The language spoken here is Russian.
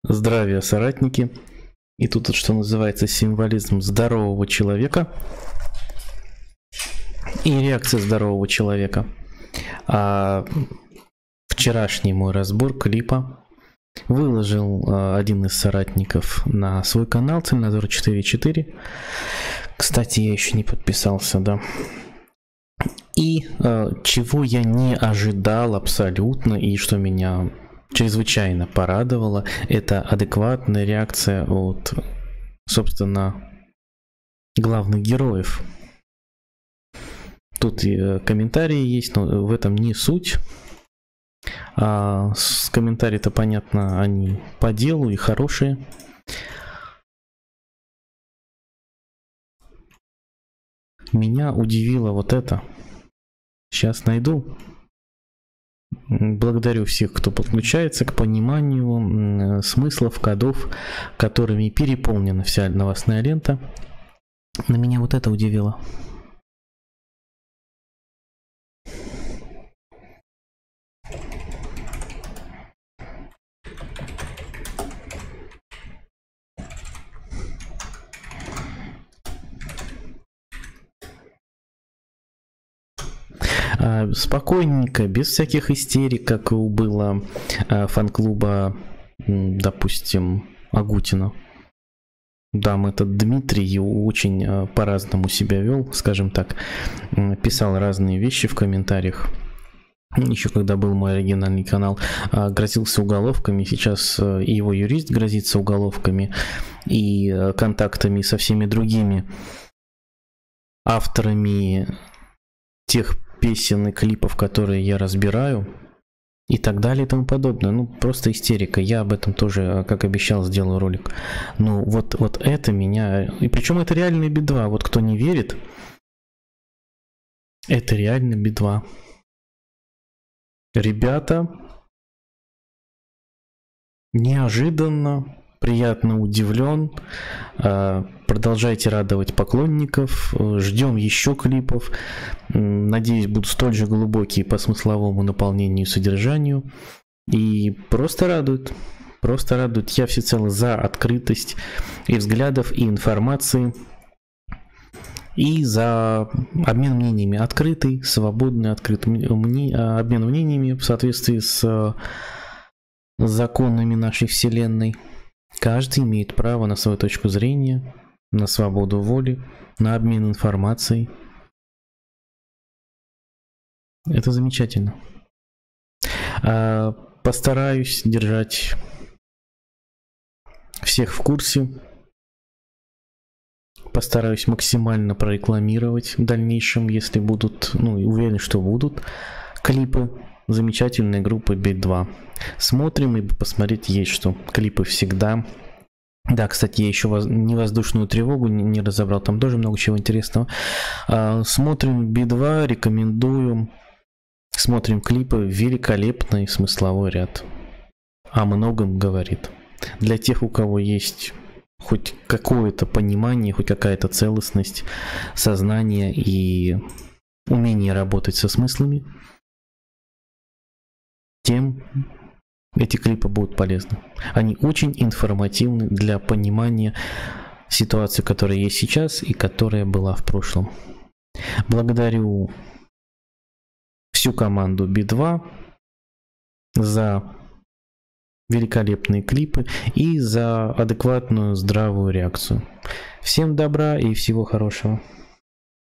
Здравия, соратники. И тут, что называется, символизм здорового человека и реакция здорового человека. Вчерашний мой разбор клипа выложил один из соратников на свой канал Цельнозор 4.4. Кстати, я еще не подписался, да. И чего я не ожидал абсолютно, и что меня чрезвычайно порадовало, это адекватная реакция от, собственно, главных героев. Тут и комментарии есть, но в этом не суть. С комментарий-то понятно, они по делу и хорошие. Меня удивило вот это. Сейчас найду. Благодарю всех, кто подключается к пониманию смыслов, кодов, которыми переполнена вся новостная лента. На меня вот это удивило. Спокойненько, без всяких истерик, как было фан-клуба, допустим, Агутина. Там этот Дмитрий очень по-разному себя вел, скажем так, писал разные вещи в комментариях. Еще когда был мой оригинальный канал, грозился уголовками, сейчас и его юрист грозится уголовками и контактами со всеми другими авторами тех песен и клипов, которые я разбираю, и так далее и тому подобное. Ну, просто истерика. Я об этом тоже, как обещал, сделаю ролик. Ну, вот это меня... И причем это реальная Би-2. Вот кто не верит, это реально Би-2. Ребята, неожиданно, приятно удивлен. Продолжайте радовать поклонников. Ждем еще клипов. Надеюсь, будут столь же глубокие по смысловому наполнению и содержанию. И просто радует. Просто радует. Я всецело за открытость и взглядов, и информации. И за обмен мнениями. Открытый, свободный, открытый обмен мнениями в соответствии с законами нашей вселенной. Каждый имеет право на свою точку зрения, на свободу воли, на обмен информацией. Это замечательно. Постараюсь держать всех в курсе. Постараюсь максимально прорекламировать в дальнейшем, если будут, ну, уверен, что будут клипы. Замечательная группа Би-2. Смотрим, и посмотреть есть что. Клипы всегда. Да, кстати, я еще невоздушную тревогу не разобрал. Там тоже много чего интересного. Смотрим Би-2, рекомендую. Смотрим клипы. Великолепный смысловой ряд. О многом говорит. Для тех, у кого есть хоть какое-то понимание, хоть какая-то целостность, сознание и умение работать со смыслами, тем эти клипы будут полезны. Они очень информативны для понимания ситуации, которая есть сейчас и которая была в прошлом. Благодарю всю команду Би-2 за великолепные клипы и за адекватную, здравую реакцию. Всем добра и всего хорошего.